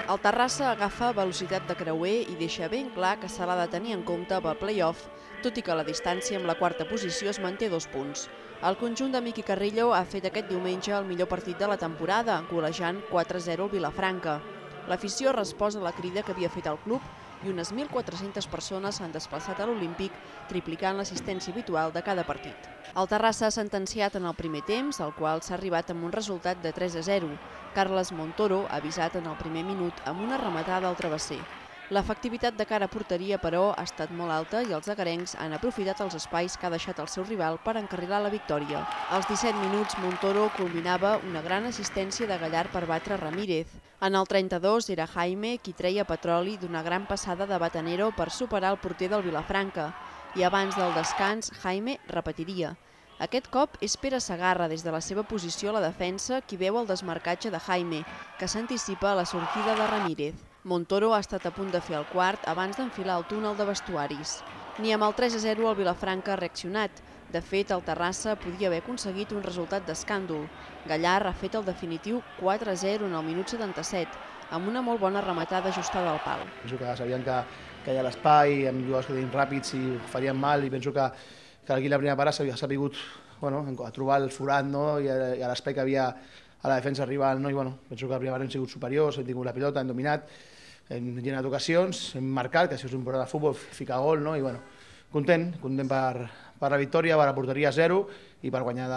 El Terrassa agafa velocitat de creuer i deixa ben clar que se l'ha de tenir en compte pel play-off, tot i que la distància amb la quarta posició es manté 2 punts. El conjunt de Miqui Carrillo ha fet aquest diumenge el millor partit de la temporada, golejant 4-0 al Vilafranca. L'afició ha respost a la crida que havia fet el club i unes 1.400 persones s'han desplaçat a l'Olímpic, triplicant l'assistència habitual de cada partit. El Terrassa ha sentenciat en el primer temps, al qual s'ha arribat amb un resultat de 3-0. Carles Montoro ha avisat en el primer minut amb una rematada al travesser. L'efectivitat de cara a porteria, però, ha estat molt alta i els agarencs han aprofitat els espais que ha deixat el seu rival per encarrilar la victòria. Als 17 minuts, Montoro culminava una gran assistència de Gallar per batre Ramírez. En el 32 era Jaime qui treia petroli d'una gran passada de Batanero per superar el porter del Vilafranca. I abans del descans, Jaime repetiria. Aquest cop és Pere Segarra, des de la seva posició a la defensa, qui veu el desmarcatge de Jaime, que s'anticipa a la sortida de Ramírez. Montoro ha estat a punt de fer el quart abans d'enfilar el túnel de vestuaris. Ni amb el 3-0 el Vilafranca ha reaccionat. De fet, el Terrassa podia haver aconseguit un resultat d'escàndol. Gallar ha fet el definitiu 4-0 en el minut 77, amb una molt bona rematada ajustada al pal. Penso que sabien que hi ha l'espai, amb jugadors que tenim ràpids i ho farien mal, i penso que aquí la primera part s'ha sabut a trobar el forat i a l'espai que havia a la defensa rival. I penso que la primera part hem sigut superiors, hem tingut la pilota, hem dominat, hem generat ocasions, hem marcat, que això és important al futbol, ficar gol, i content per la victòria, per la porteria 0 i per guanyar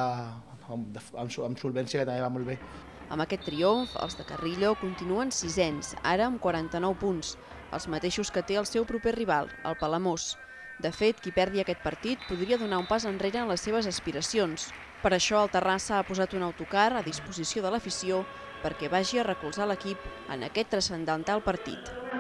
amb solvència, que també va molt bé. Amb aquest triomf, els de Carrillo continuen sisens, ara amb 49 punts, els mateixos que té el seu proper rival, el Palamós. De fet, qui perdi aquest partit podria donar un pas enrere en les seves aspiracions. Per això el Terrassa ha posat un autocar a disposició de l'afició perquè vagi a recolzar l'equip en aquest transcendental partit.